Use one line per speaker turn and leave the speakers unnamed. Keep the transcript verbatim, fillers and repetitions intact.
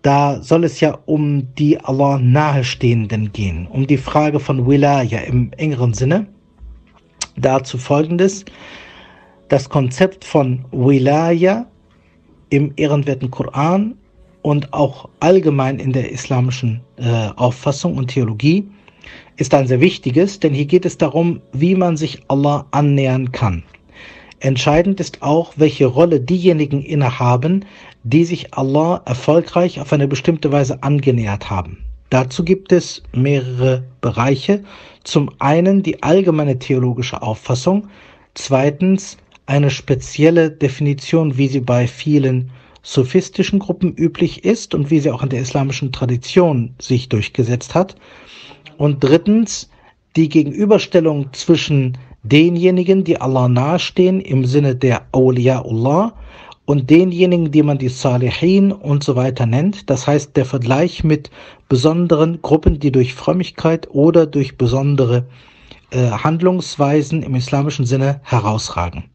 Da soll es ja um die Allah Nahestehenden gehen, um die Frage von Wilaya im engeren Sinne. Dazu folgendes: Das Konzept von Wilaya im ehrenwerten Koran und auch allgemein in der islamischen äh, Auffassung und Theologie ist ein sehr wichtiges, denn hier geht es darum, wie man sich Allah annähern kann. Entscheidend ist auch, welche Rolle diejenigen innehaben, die sich Allah erfolgreich auf eine bestimmte Weise angenähert haben. Dazu gibt es mehrere Bereiche. Zum einen die allgemeine theologische Auffassung, zweitens eine spezielle Definition, wie sie bei vielen sophistischen Gruppen üblich ist und wie sie auch in der islamischen Tradition sich durchgesetzt hat. Und drittens die Gegenüberstellung zwischen denjenigen, die Allah nahestehen, im Sinne der Awliyaullah, und denjenigen, die man die Salihin und so weiter nennt. Das heißt, der Vergleich mit besonderen Gruppen, die durch Frömmigkeit oder durch besondere äh, Handlungsweisen im islamischen Sinne herausragen.